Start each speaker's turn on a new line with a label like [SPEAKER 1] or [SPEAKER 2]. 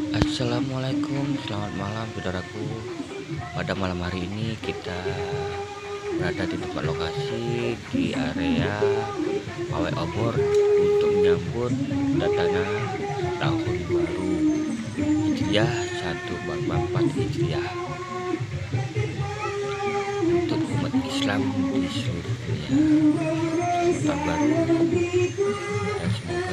[SPEAKER 1] Assalamualaikum, selamat malam saudaraku. Pada malam hari ini kita berada di tempat lokasi di area pawai obor untuk menyambut kedatangan tahun baru Hijriah 1444 Hijriah untuk umat Islam di seluruh dunia. Tahun baru dan semoga